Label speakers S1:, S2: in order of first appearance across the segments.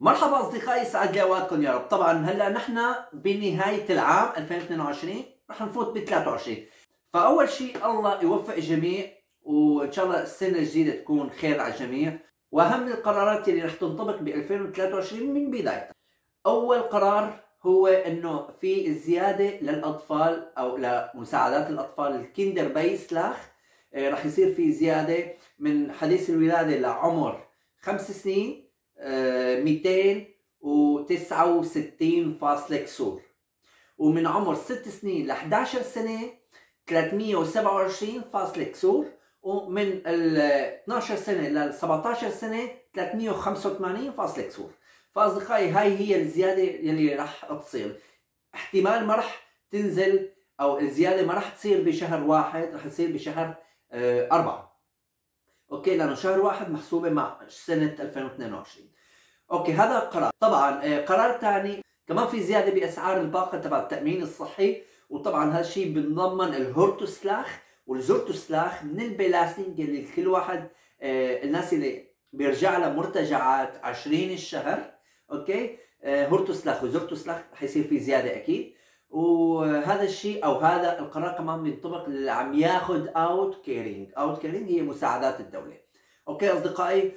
S1: مرحبا اصدقائي، سعد لي اوقاتكم يا رب. طبعا هلا نحن بنهايه العام 2022 رح نفوت ب 23. فاول شيء الله يوفق الجميع، وان شاء الله السنه الجديده تكون خير على الجميع. واهم القرارات اللي رح تنطبق ب 2023 من بدايتها، اول قرار هو انه في زياده للاطفال او لمساعدات الاطفال الكيندر بايسلاخ. رح يصير في زياده من حديث الولاده لعمر 5 سنين 269 فاصلة كسور، ومن عمر 6 سنين ل 11 سنة 327 فاصلة كسور، ومن ال 12 سنة لل 17 سنة 385 فاصلة كسور. فأصدقائي هاي هي الزيادة يلي راح تصير. احتمال ما راح تنزل أو الزيادة ما راح تصير بشهر واحد، راح تصير بشهر 4. اوكي، لانه شهر واحد محسوبه مع سنه 2022. اوكي، هذا قرار. طبعا قرار ثاني كمان في زياده باسعار الباقه تبع التامين الصحي، وطبعا هذا الشيء بنضمن الهورتوسلاخ والزورتوسلاخ من البلاستيك اللي كل واحد الناس اللي بيرجع لها مرتجعات 20 الشهر. اوكي، هورتوسلاخ وزورتوسلاخ حيصير في زياده اكيد. وهذا الشيء او هذا القرار كمان بينطبق اللي عم ياخذ اوت كيرينج. اوت كيرينج هي مساعدات الدوله. اوكي اصدقائي،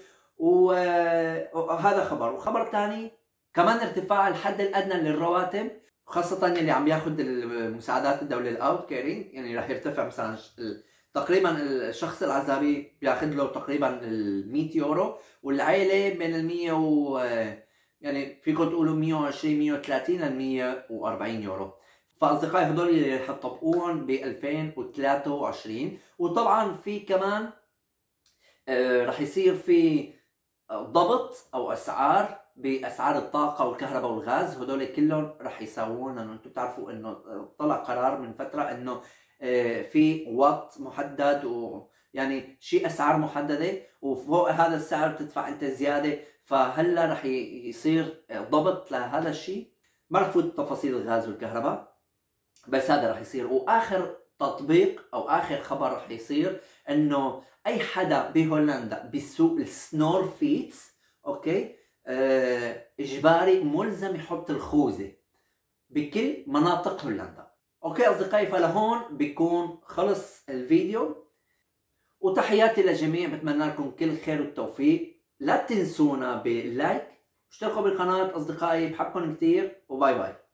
S1: وهذا خبر. وخبر ثاني كمان ارتفاع الحد الادنى للرواتب، خاصه اللي عم ياخذ المساعدات الدوله الاوت كيرينج، يعني راح يرتفع. مثلا تقريبا الشخص العزابي بياخذ له تقريبا 100 يورو، والعائله بين ال 100 و يعني فيكم تقولوا 120 130 ل 140 يورو. فاصدقائي هدول اللي رح يطبقوهم ب 2023. وطبعا في كمان رح يصير في ضبط او اسعار باسعار الطاقه والكهرباء والغاز. هدول كلهم رح يساوون، لانه انتم بتعرفوا انه طلع قرار من فتره انه في وات محدد، ويعني شيء اسعار محدده، وفوق هذا السعر بتدفع انت زياده. فهلا رح يصير ضبط لهذا الشيء. ما رح فوت تفاصيل الغاز والكهرباء، بس هذا رح يصير. واخر تطبيق او اخر خبر رح يصير انه اي حدا بهولندا بيسوق السنور فيتس، اوكي، اجباري ملزم يحط الخوذه بكل مناطق هولندا. اوكي اصدقائي، فلهون بيكون خلص الفيديو، وتحياتي للجميع. بتمنى لكم كل خير والتوفيق. لا تنسونا باللايك، اشتركوا بالقناه اصدقائي، بحبكم كثير، وباي باي.